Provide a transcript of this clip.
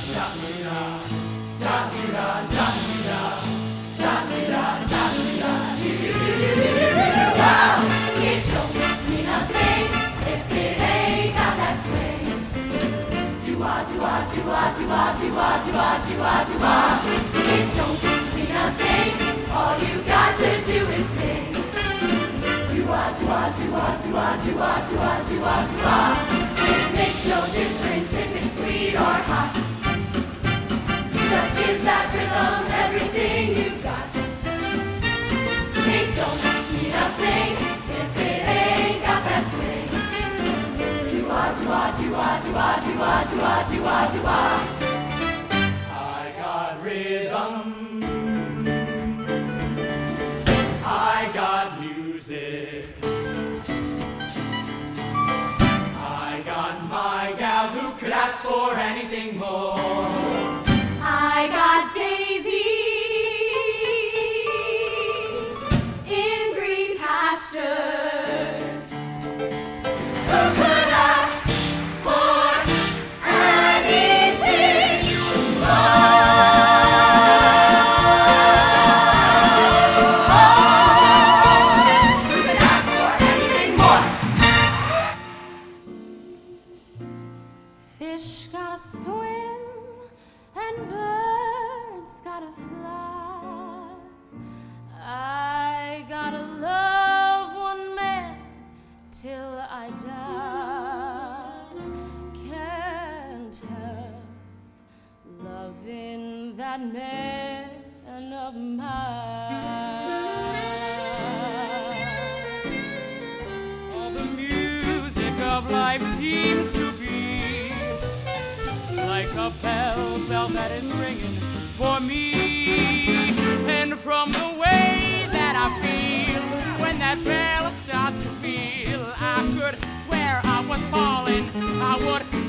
It don't mean a thing. All you got to do is sing. It makes no difference if it's sweet or hot. Just give that rhythm everything you've got. It don't mean a thing if it ain't got that swing. I got rhythm. I got music. I got my gal who could ask for anything more. I got Daisy in green pastures. Who could ask for anything more? Fish gotta swim and birds gotta fly. I gotta love one man till I die. Can't help loving that man of mine. All the music of life seems to be like a bell that is ringing for me. And from the way that I feel when that bell starts to feel, I could swear I was falling. I would